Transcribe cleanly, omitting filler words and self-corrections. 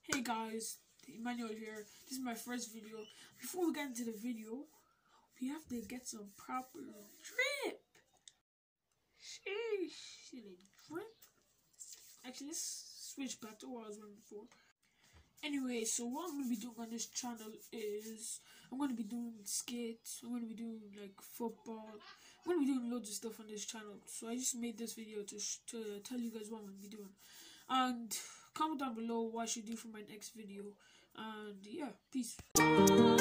Hey guys, Emmanuel here. This is my first video. Before we get into the video, we have to get some proper drip. Sheesh, drip. Actually, let's switch back to what I was doing before. Anyway, so what I'm going to be doing on this channel is I'm going to be doing skits. I'm going to be doing like football. I'm going to be doing loads of stuff on this channel. So I just made this video to tell you guys what I'm going to be doing. And comment down below what I should do for my next video. And yeah, peace.